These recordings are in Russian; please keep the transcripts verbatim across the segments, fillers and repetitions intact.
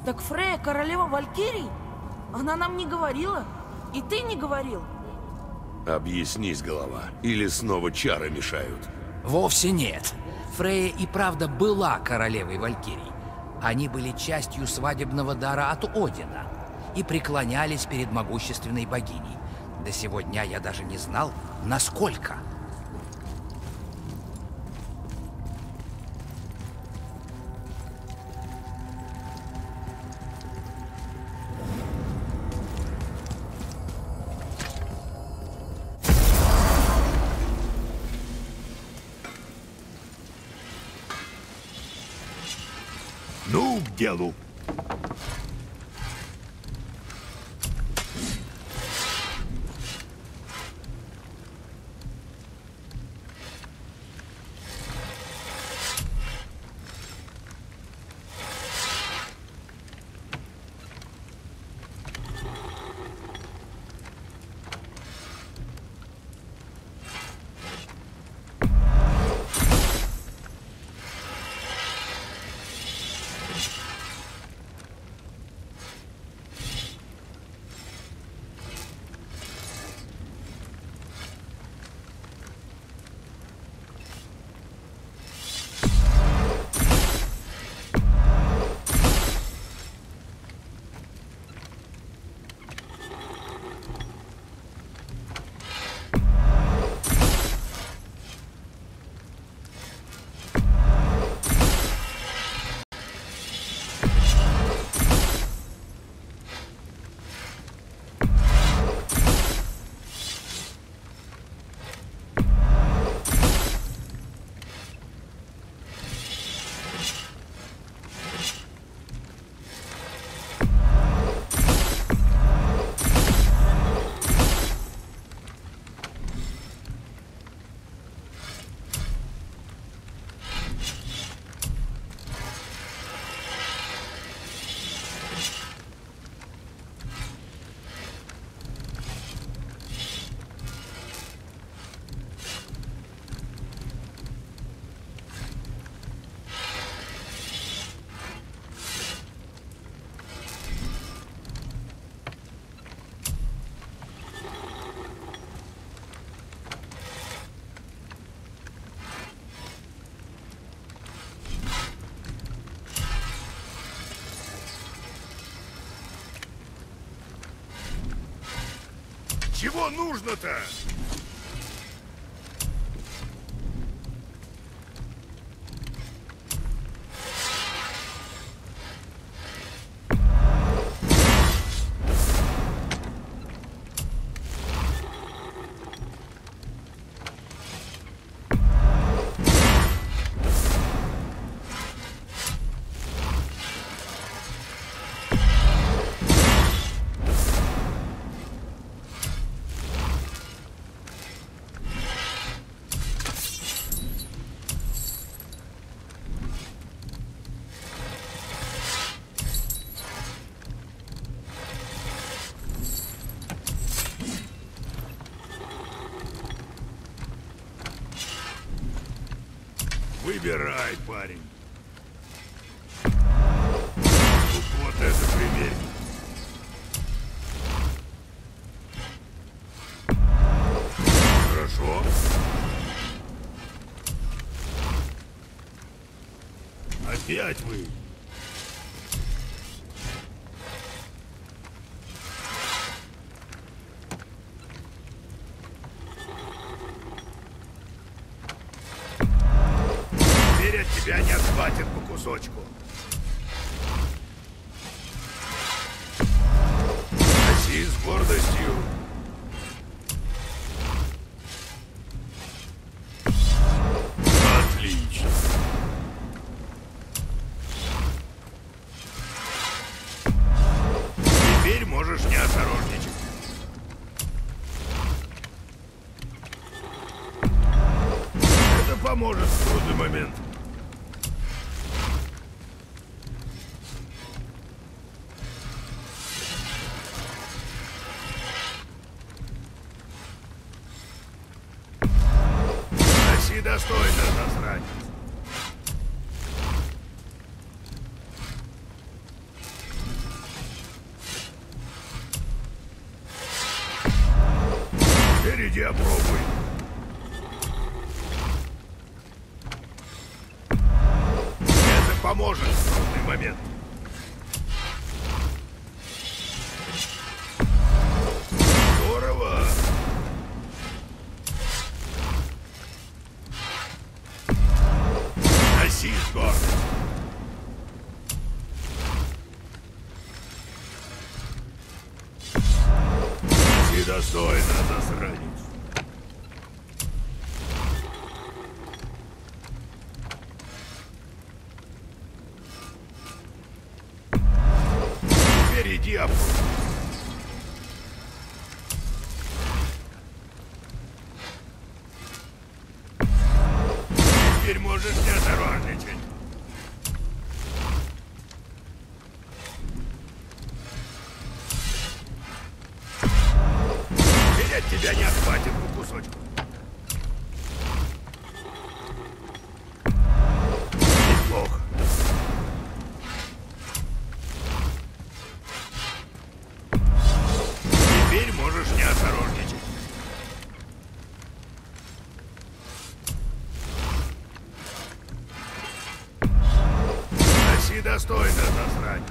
Так Фрея королева Валькирий? Она нам не говорила. И ты не говорил. Объяснись, голова. Или снова чары мешают? Вовсе нет. Фрея и правда была королевой Валькирий. Они были частью свадебного дара от Одина и преклонялись перед могущественной богиней. До сего дня я даже не знал, насколько. Ну, к делу. Чего нужно-то? Выбирай, парень. Вот это примерь. Хорошо. Опять вы. Тебя не отхватит по кусочку. Носи с гордостью. Отлично. Теперь можешь не осторожничать. Это поможет в трудный момент. Достойно, засранец. поможет в трудный момент. Здорово! Носи с гордостью. Носи достойно, засранец. Теперь иди опробуй. Теперь можешь не осторожничать. Теперь от тебя не отхватит по кусочку. Неплохо. Теперь можешь не осторожничать. Носи достойно, засранец.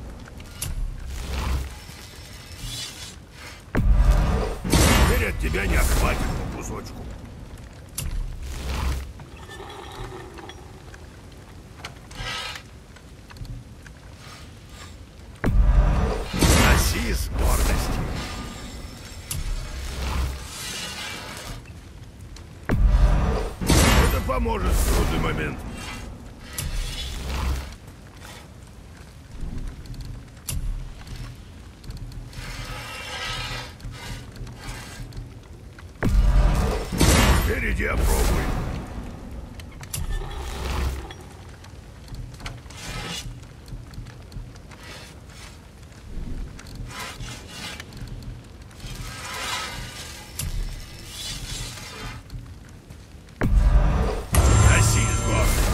Теперь от тебя не отхватит по кусочку. Носи с гордостью. Это поможет в трудный момент. Теперь иди опробуй. Носи с гордостью.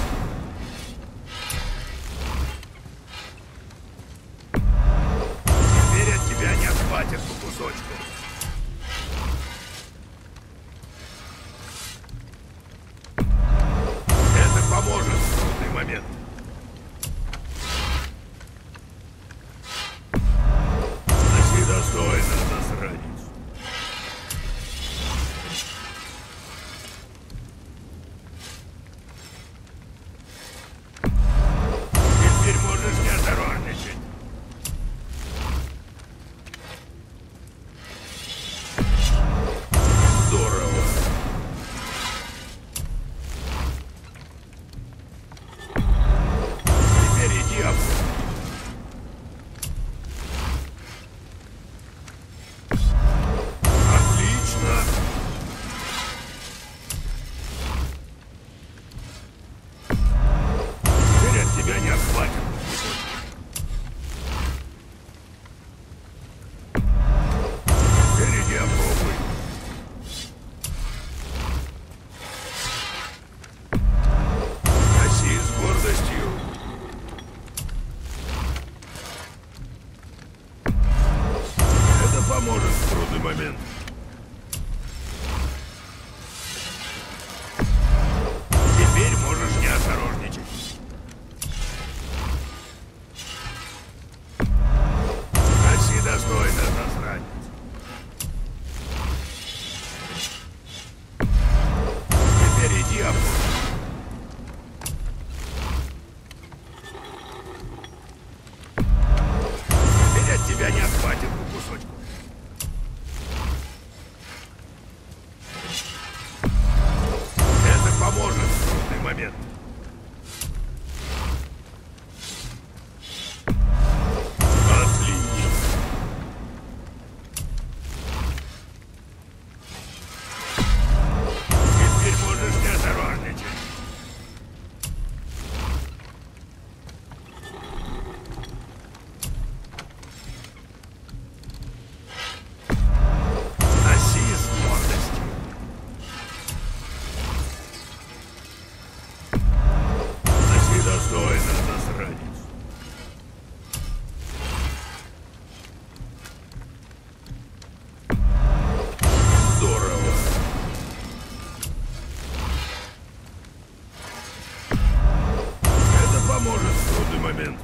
момент.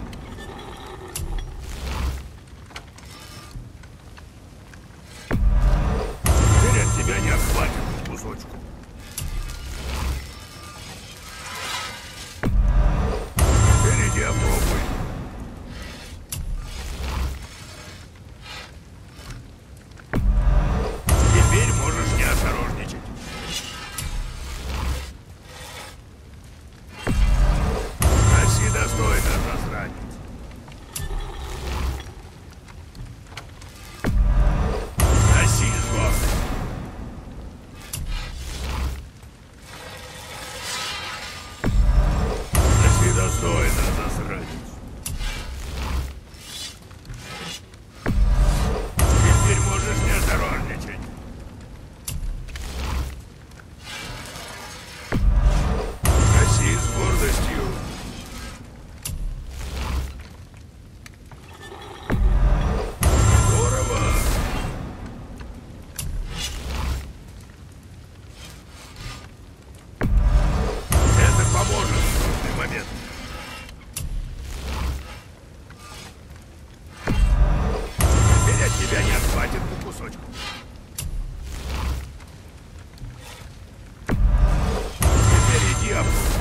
Теперь от тебя не отхватит кусочку. Впереди опробуй. Теперь можешь не осторожничать. Носи достойно, засранец. Носи с гордостью. Носи достойно, засранец. Теперь можешь не осторожничать. Носи с гордостью. Здорово. Это поможет в трудный момент. Теперь от тебя не отхватит по кусочку. Теперь иди опробуй.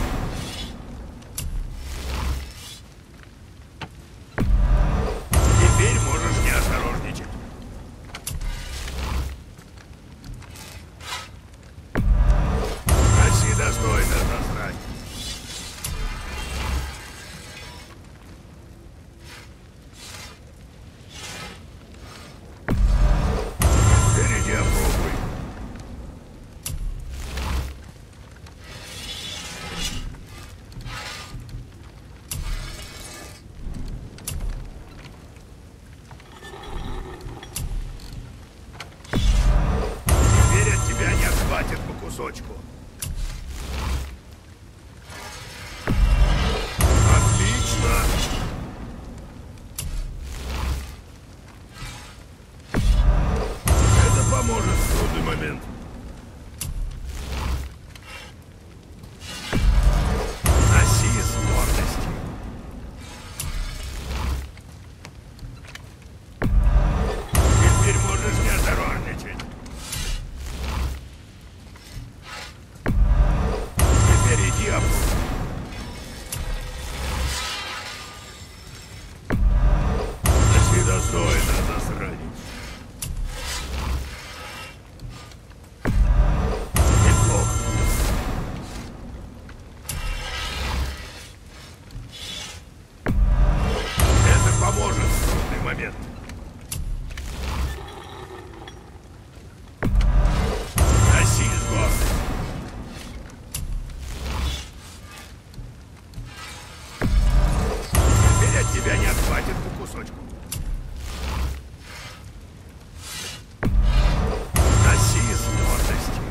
Теперь можешь не осторожничать. Носи достойно, засранец. Впереди опробуй. Теперь от тебя не отхватит по кусочку. Отлично. Это поможет в трудный момент. Носи с гордостью. Теперь можешь не осторожничать. Теперь иди опробуй. Носи достойно, засранец. Неплохо. Это поможет в трудный момент. Носи с гордостью. Теперь от тебя не отхватит по кусочку. Носи с гордостью.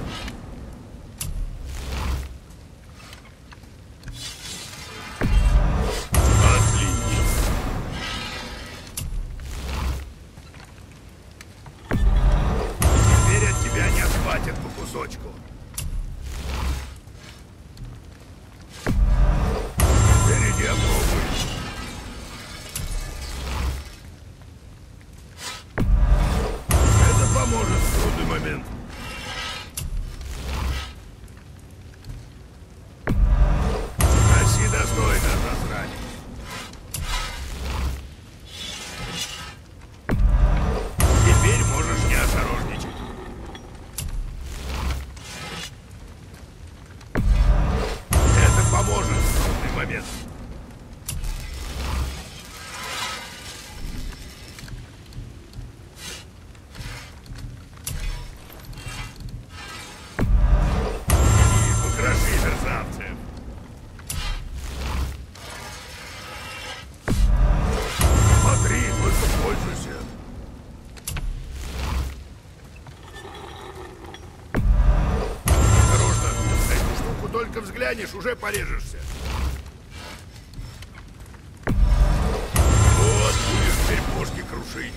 Отлично. Теперь от тебя не отхватит по кусочку. Впереди опробуй. Это поможет в трудный момент. Носи достойно, засранец. Теперь можешь не осторожничать. Это поможет в трудный момент. И покроши мерзавцев. Смотри, только пользуйся. Осторожно, на эту штуку только взглянешь, уже порежешься. Вот, будешь теперь бошки крушить.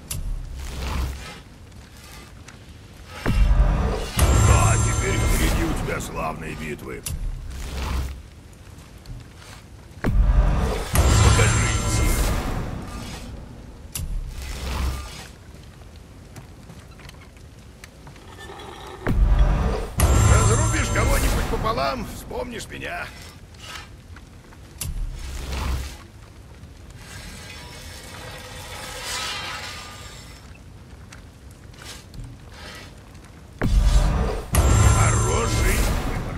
Да, теперь впереди у тебя славные битвы. Покажи там, вспомнишь меня. Хороший выбор.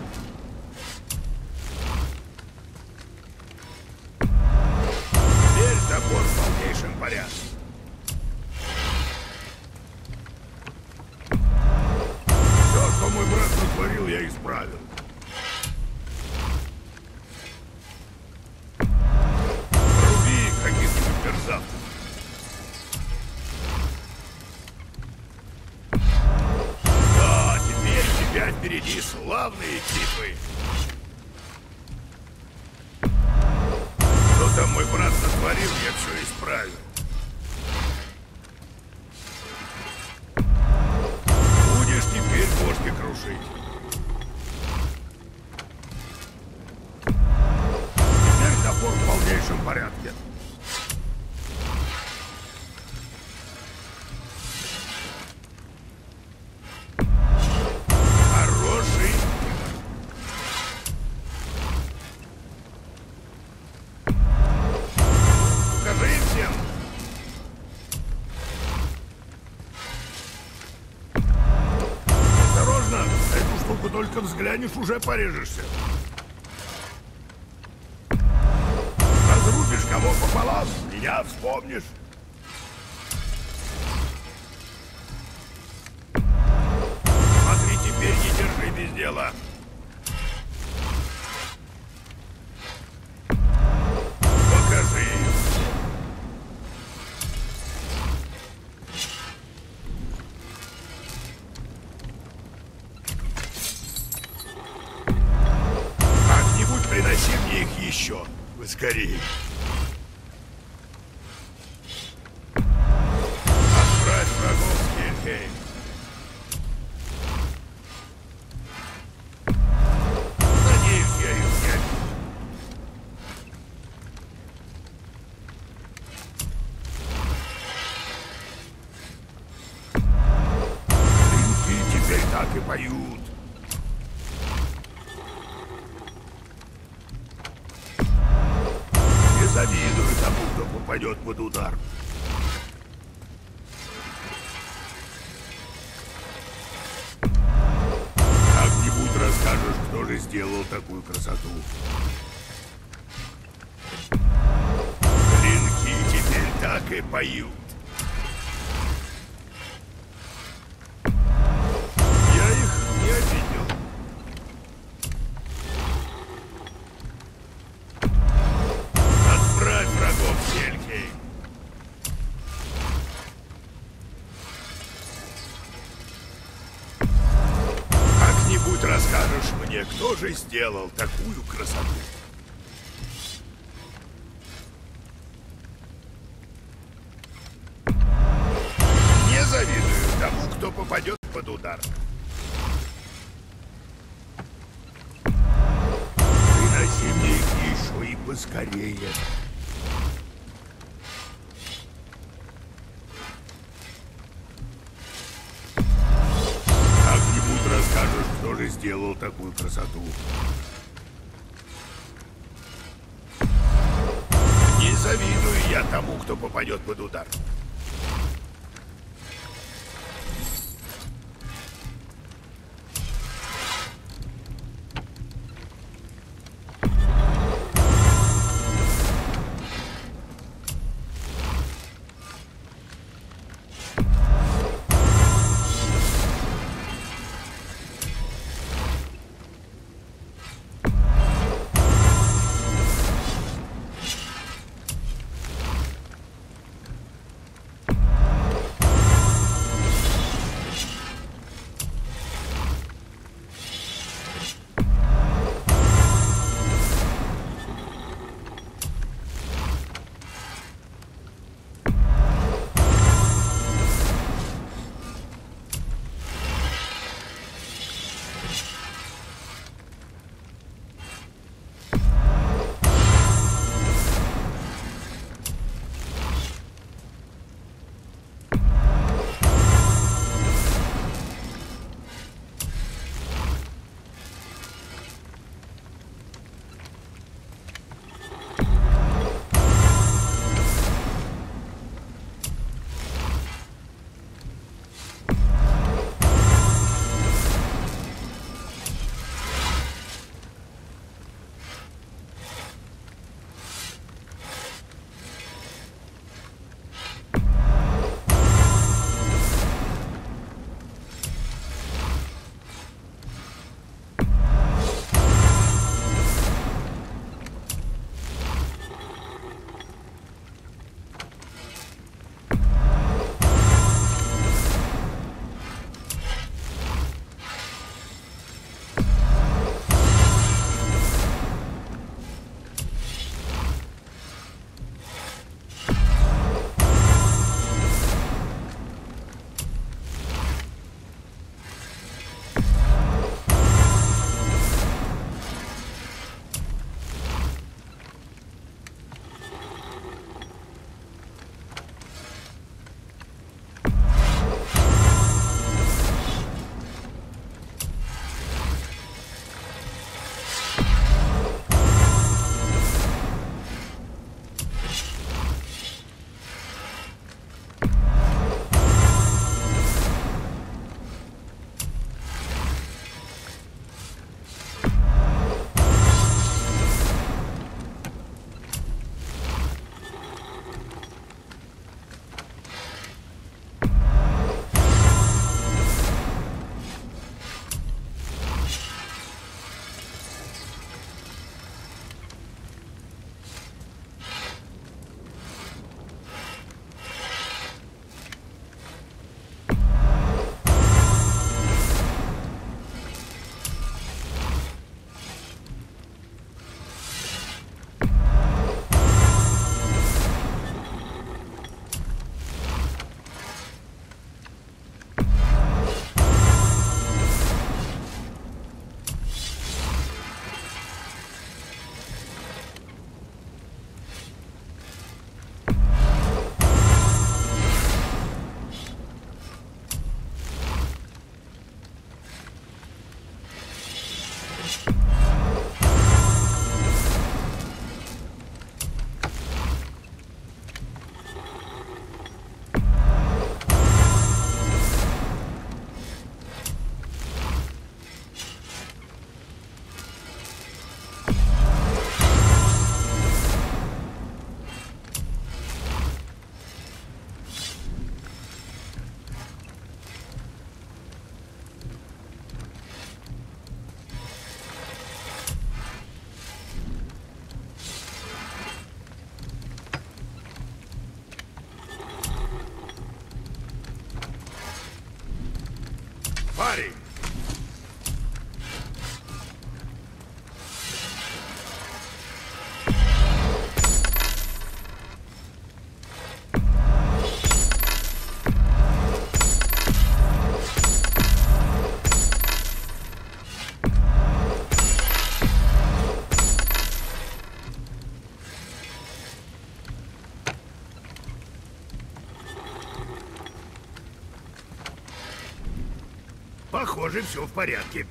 Теперь топор в полнейшем порядке. Все, что мой брат натворил, я исправил. Руби каких-нибудь мерзавцев. Да, теперь у тебя впереди славные битвы. Что там мой брат натворил, я все исправил. Будешь теперь бошки крушить. Теперь топор в полнейшем порядке. Хороший выбор. Покажи им всем. Осторожно, на эту штуку только взглянешь, уже порежешься. Разрубишь кого пополам, меня вспомнишь. Смотри, теперь не держи без дела. Покажи им. Как-нибудь приноси мне их еще. Скорее. Отправь врагов в Хельхейм. Надеюсь, я их взять. Клинки теперь так и поют. Не завидую тому, кто попадет под удар. Как-нибудь расскажешь, кто же сделал такую красоту. Клинки теперь так и поют. Я их не обидел. Отправь врагов в Хельхейм. Как-нибудь расскажешь мне, кто же сделал такую красоту. Не завидую тому, кто попадет под удар. Приноси мне их еще и поскорее. Как-нибудь расскажешь, кто же сделал такую красоту. Не завидую я тому, кто попадет под удар. похоже, все в порядке.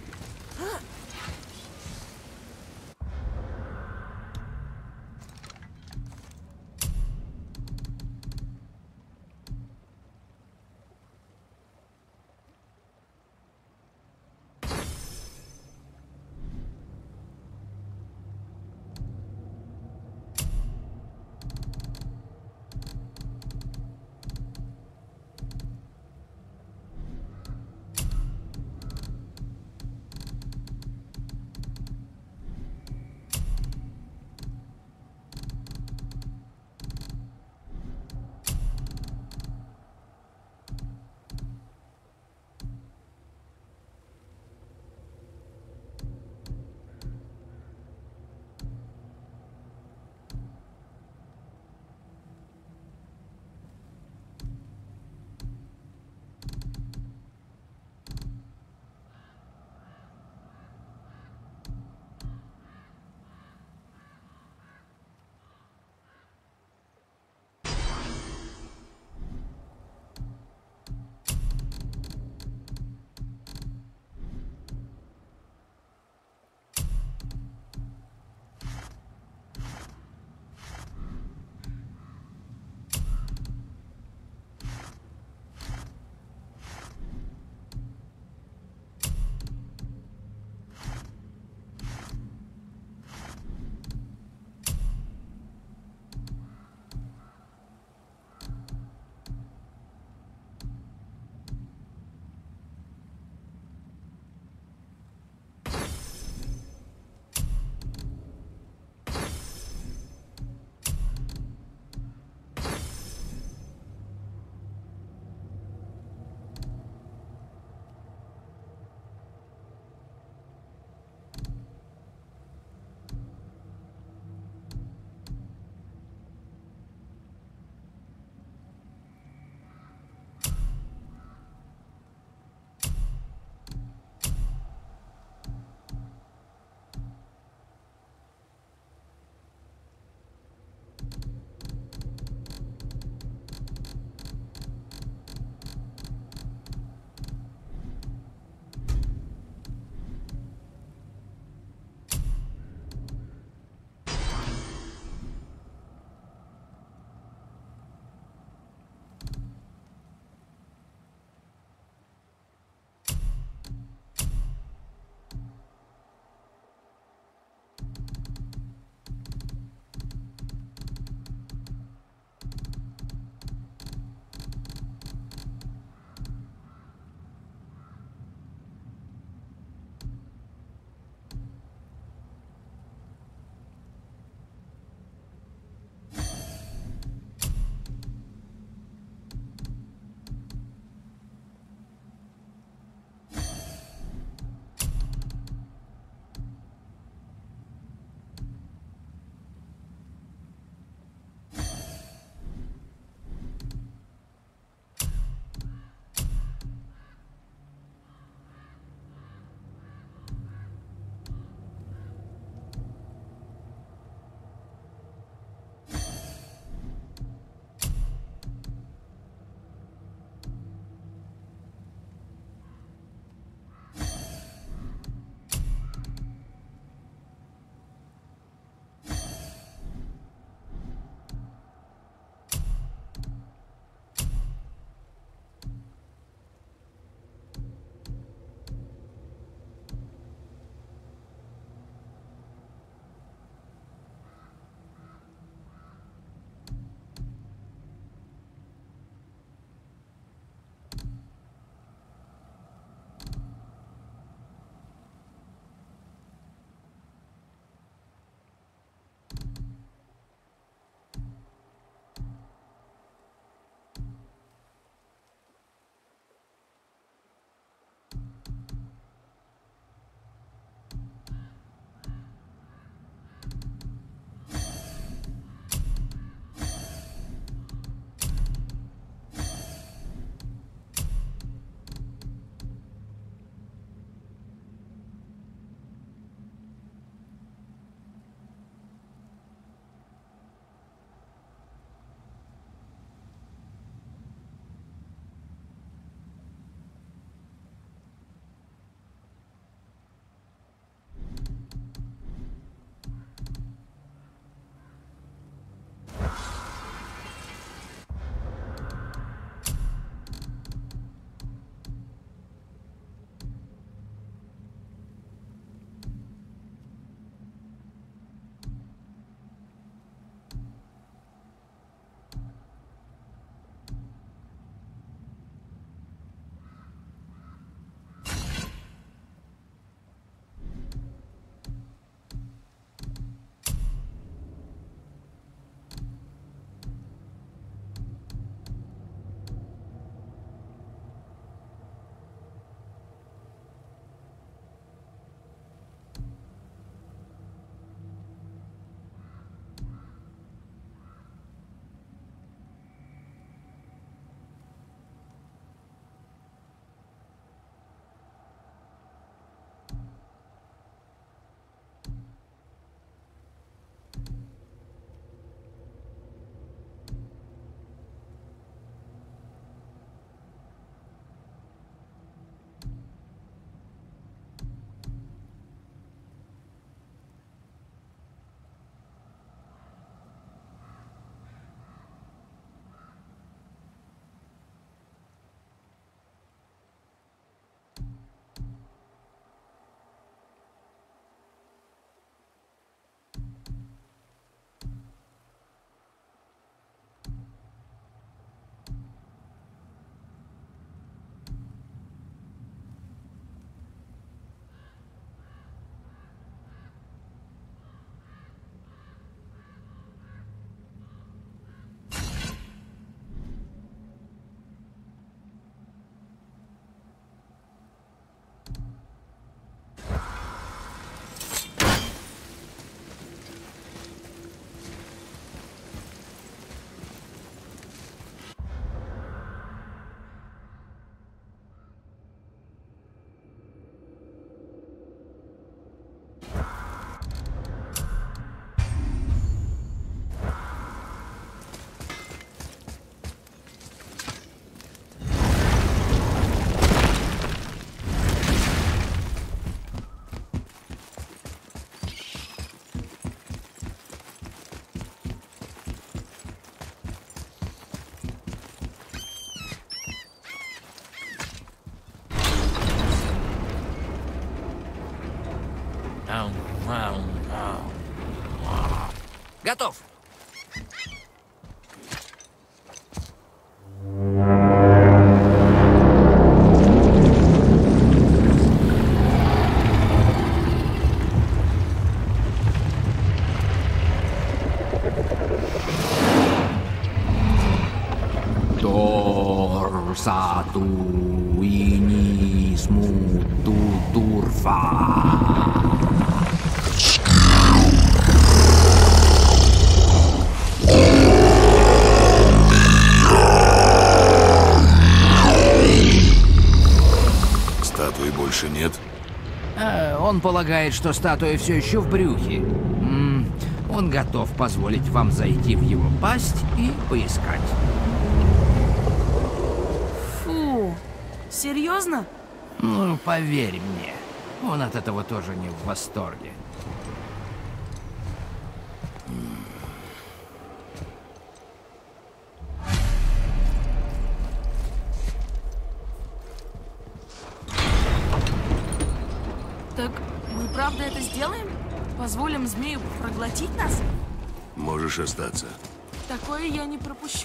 Готов. Сату ини смуту турфа. Статуи больше нет? А, он полагает, что статуя все еще в брюхе. М, Он готов позволить вам зайти в его пасть и поискать. Фу, серьезно? Ну, поверь мне, он от этого тоже не в восторге. Так мы правда это сделаем? Позволим змею проглотить нас? Можешь остаться. Такое я не пропущу.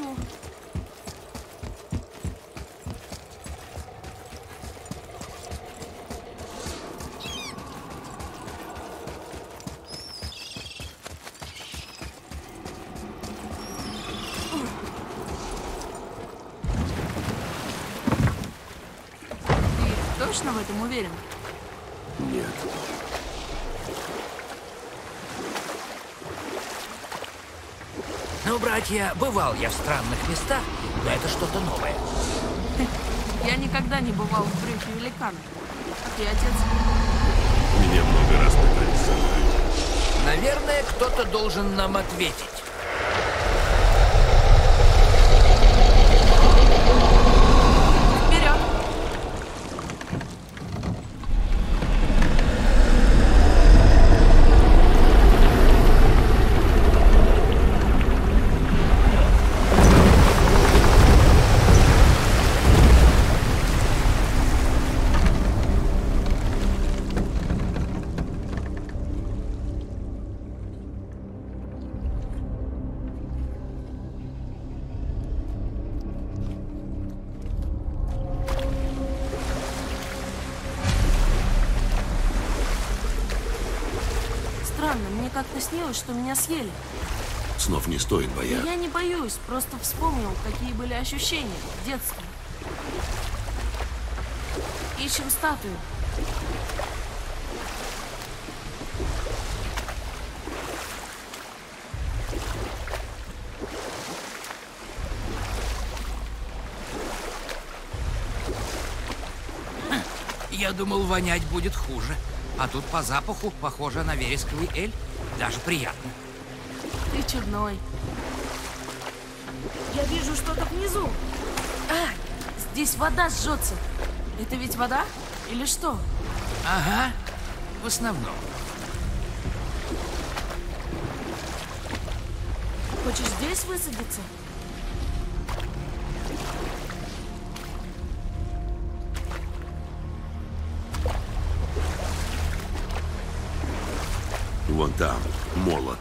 Ты точно в этом уверен? Нет. Ну, братья, бывал я в странных местах, но это что-то новое. Я никогда не бывал в брюхе великана. А ты, отец? Меня много раз пытались забрать. Наверное, кто-то должен нам ответить. Вперед! Странно, мне как-то снилось, что меня съели. Снов не стоит Но бояться. я не боюсь, просто вспомнил, какие были ощущения в детстве. Ищем статую. Я думал, вонять будет хуже. А тут по запаху похоже на вересковый эль. Даже приятно. Ты чудной. Я вижу что-то внизу. А, здесь вода жжется. Это ведь вода? Или что? Ага, в основном. Хочешь здесь высадиться? Вон там, молот.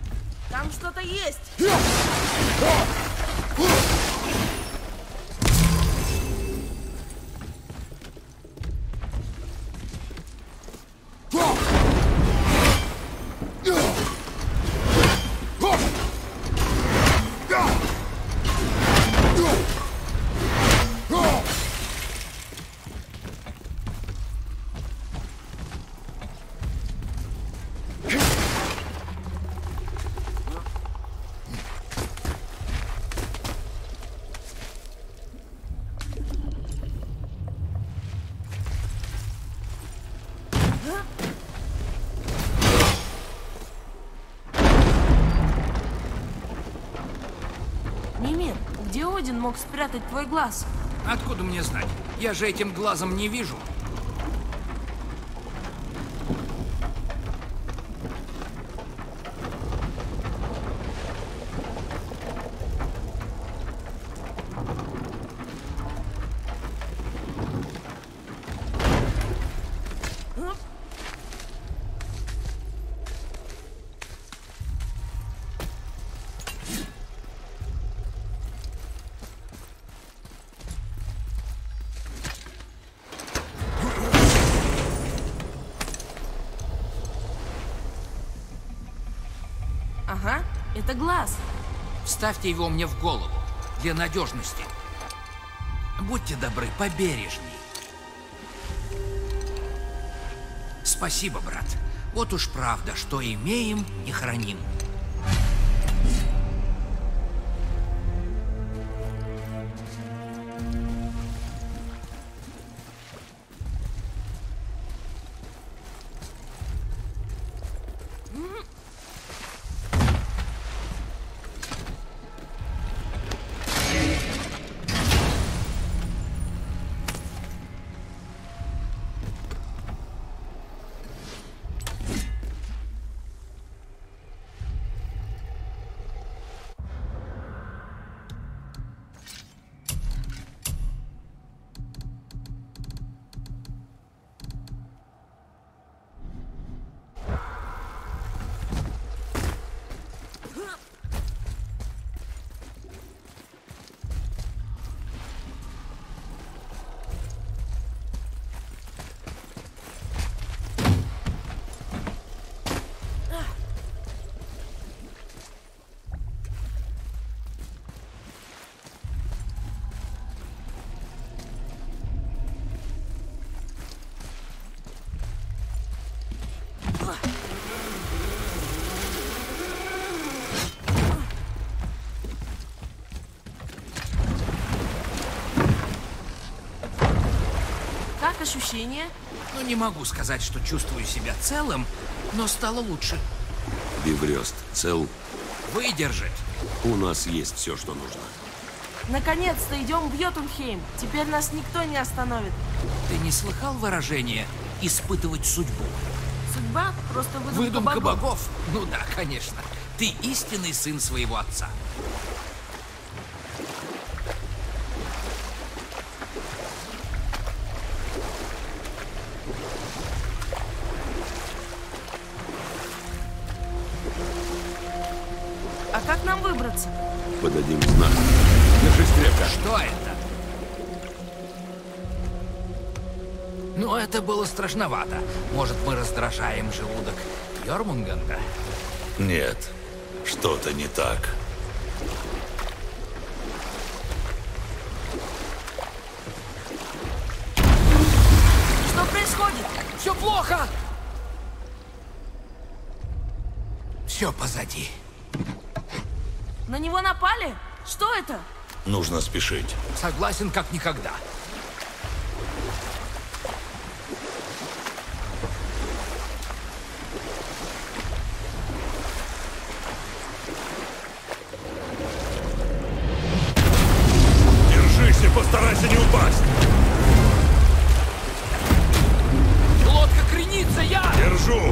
Там что-то есть. где Один мог спрятать твой глаз? Откуда мне знать? Я же этим глазом не вижу. Ага, это глаз. Вставьте его мне в голову, для надежности. Будьте добры, побережней. Спасибо, брат. Вот уж правда, что имеем, не храним. Как ощущения? Ну, не могу сказать, что чувствую себя целым, но стало лучше. Биврёст цел. Выдержит. У нас есть все, что нужно. Наконец-то идем в Йотунхейм. Теперь нас никто не остановит. Ты не слыхал выражение «испытывать судьбу»? Судьба просто выдумка, Выдумка богов. богов? Ну да, конечно. Ты истинный сын своего отца. А как нам выбраться? Подадим знак. Держись крепко. Что это? Ну, это было страшновато. Может, мы раздражаем желудок Йормунганда? Нет, что-то не так. Что происходит? Все плохо! Все позади. На него напали? Что это? Нужно спешить. Согласен, как никогда. Держись и постарайся не упасть. Лодка кренится, я! Держу.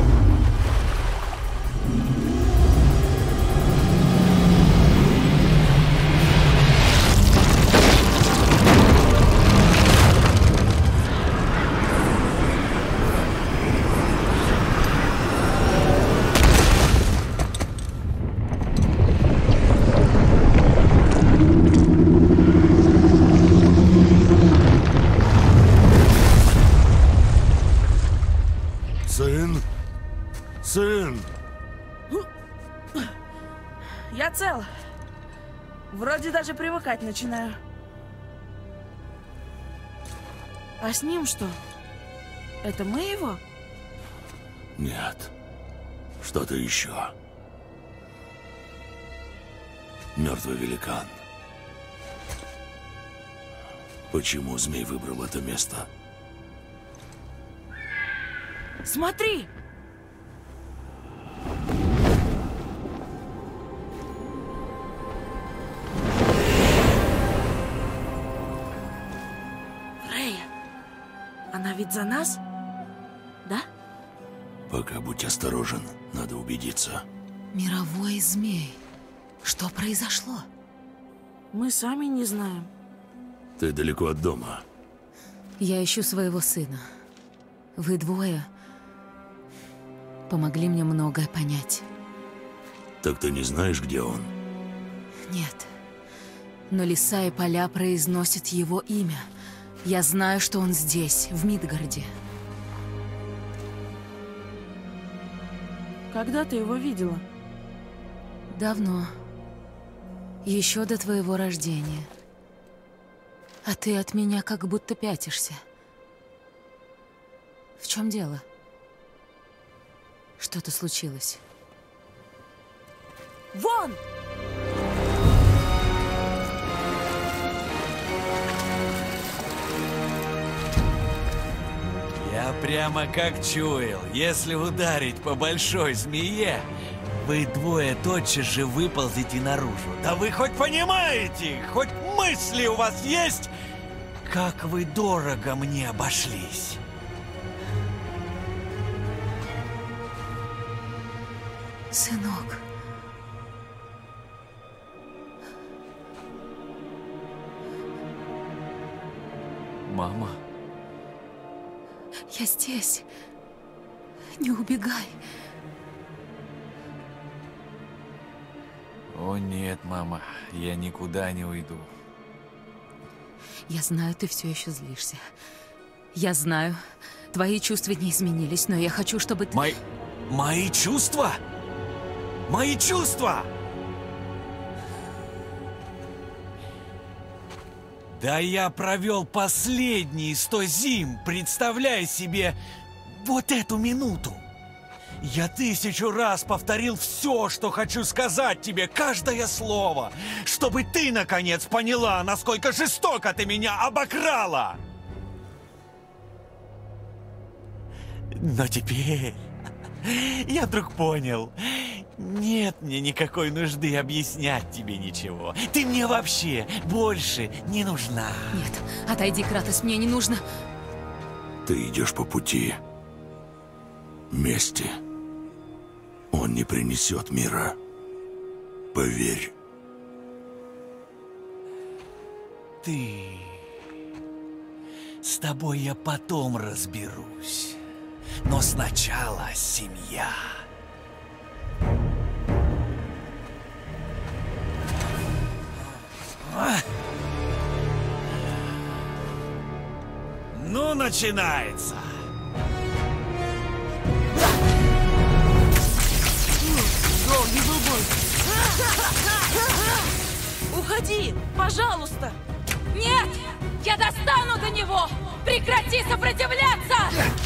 Сын? Сын? Я цел. Вроде даже привыкать начинаю. А с ним что? Это мы его? Нет. Что-то еще. Мертвый великан. Почему змей выбрал это место? Смотри! ведь за нас? Да? Пока будь осторожен, надо убедиться. Мировой змей. Что произошло? Мы сами не знаем. Ты далеко от дома. Я ищу своего сына. Вы двое помогли мне многое понять. Так ты не знаешь, где он? Нет. Но леса и поля произносят его имя. Я знаю, что он здесь, в Мидгарде. Когда ты его видела? Давно. Еще до твоего рождения. А ты от меня как будто пятишься. В чем дело? Что-то случилось? Вон! Я прямо как чуял, если ударить по большой змее, вы двое тотчас же выползете наружу. Да вы хоть понимаете, хоть мысли у вас есть, как вы дорого мне обошлись. Сынок. Мама. Я здесь. Не убегай. О нет, мама, я никуда не уйду. Я знаю, ты все еще злишься. Я знаю, твои чувства не изменились, но я хочу, чтобы ты... Мои... Мои чувства? Мои чувства! Да я провел последние сто зим, представляя себе вот эту минуту. Я тысячу раз повторил все, что хочу сказать тебе, каждое слово, чтобы ты, наконец, поняла, насколько жестоко ты меня обокрала. Но теперь я вдруг понял, нет мне никакой нужды объяснять тебе ничего. Ты мне вообще больше не нужна. Нет, отойди, Кратос, мне не нужно. Ты идешь по пути мести. Он не принесет мира. Поверь. Ты... С тобой я потом разберусь. Но сначала семья. Ну, начинается. Долгий был бой. Уходи, пожалуйста. Нет! Я достану до него! Прекрати сопротивляться!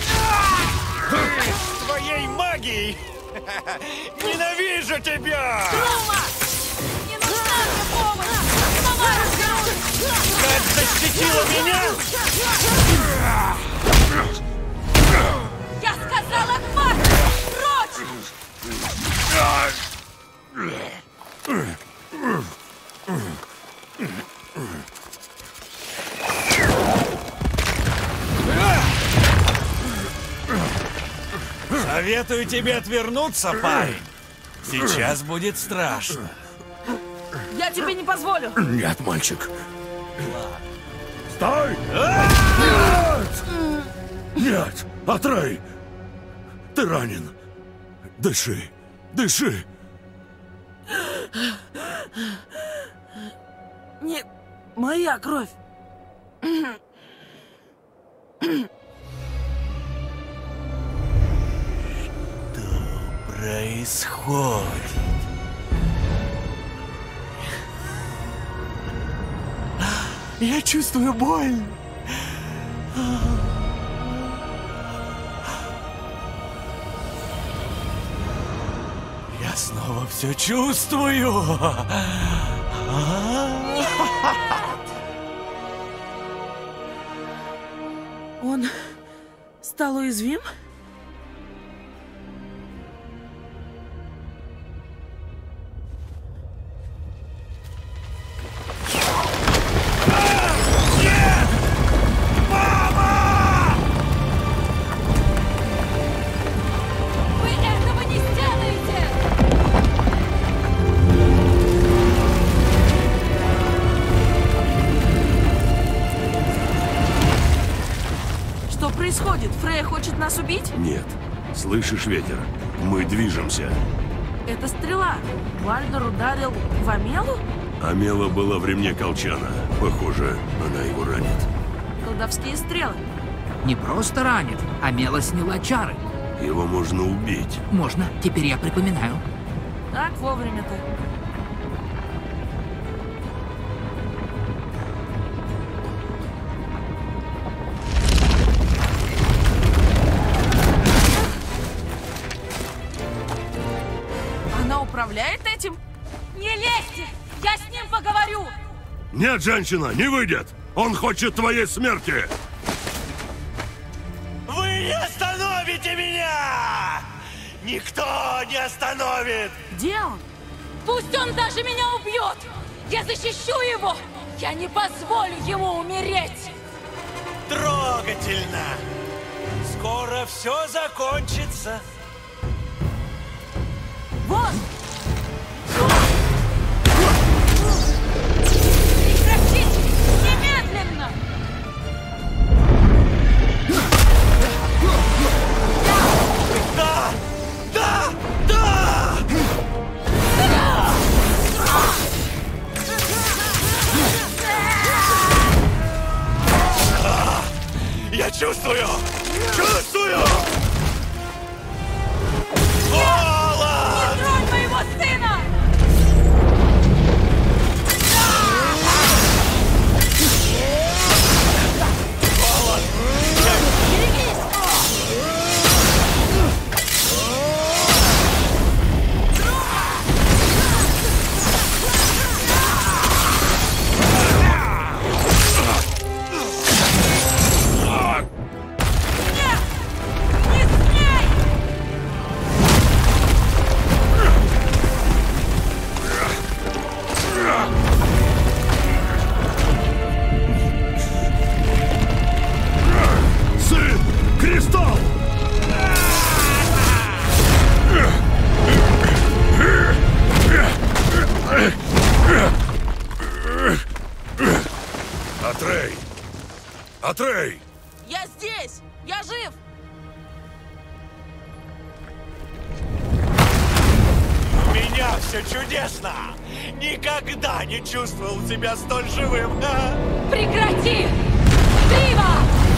С твоей магией! Ненавижу тебя! Рома! Не нужна мне помощь! Сама разберусь! Как защитила меня? Я сказала, хватит! Советую тебе отвернуться, парень. Сейчас будет страшно. Я тебе не позволю. Нет, мальчик. Стой! Нет! Нет! Атрей! Ты ранен. Дыши. Дыши. Не моя кровь. Что происходит? Я чувствую боль. Я снова все чувствую. Он стал уязвим? происходит? Фрея хочет нас убить? Нет. Слышишь ветер? Мы движемся. Это стрела. Вальдор ударил в Амелу? Амела была в ремне колчана. Похоже, она его ранит. Колдовские стрелы. Не просто ранит, а Мела сняла чары. Его можно убить. Можно, теперь я припоминаю. Так вовремя-то. Она управляет этим? Не лезьте! Я с ним поговорю! Нет, женщина, не выйдет! Он хочет твоей смерти! Вы не остановите меня! Никто не остановит! Где он? Пусть он даже меня убьет! Я защищу его! Я не позволю ему умереть! Трогательно! Скоро все закончится. Вот! Прекратите! Немедленно! Да! Да! Да! Я чувствую! Чувствую! Голод! Не тронь моего сына! Сын! Кристалл! Атрей! Атрей! Я здесь! Я жив! У меня все чудесно! Никогда не чувствовал себя столь живым! Прекрати! Живо!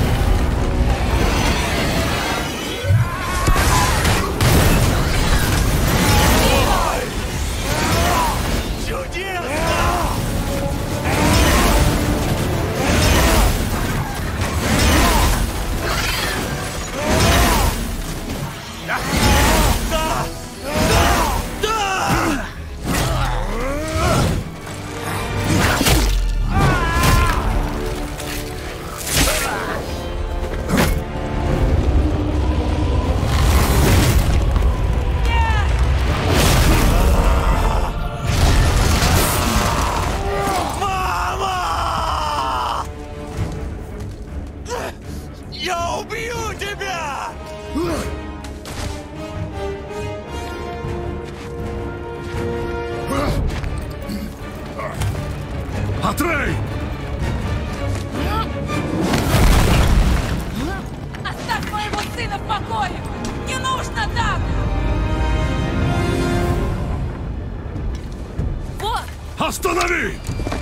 Чудесно! Да! Да! Да! Мама! Я убью тебя! Атрей! Оставь моего сына в покое! Не нужно так! Вот! Останови!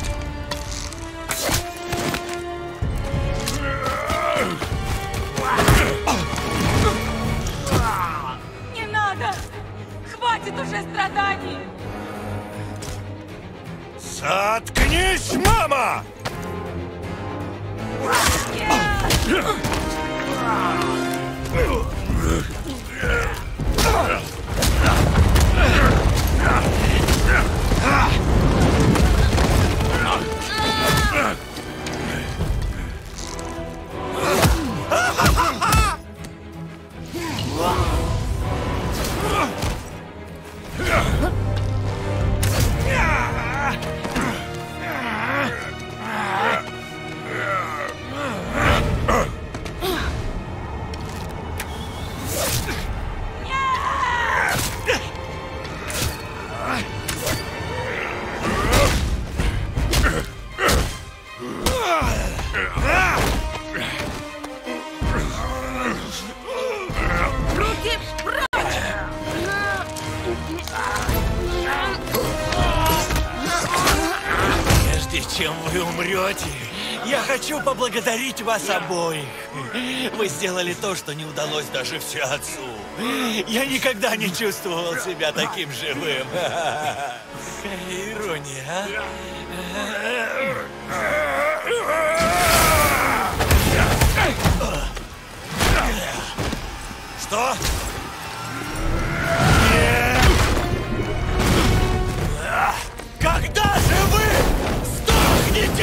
Не надо! Хватит уже страданий! Заткнись, мама! чем вы умрете, я хочу поблагодарить вас обоих. Вы сделали то, что не удалось даже всеотцу. Я никогда не чувствовал себя таким живым. Какая ирония, а? Что? Когда же вы сдохнете?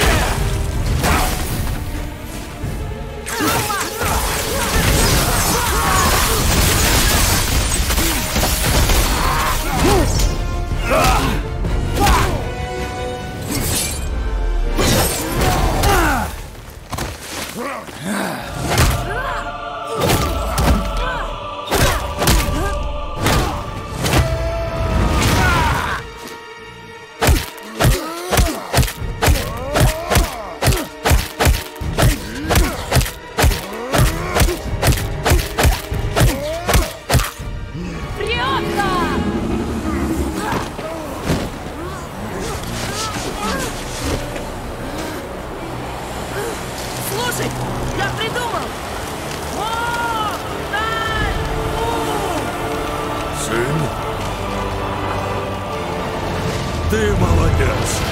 Слушай, я придумал! О, дай! Сын? Ты молодец.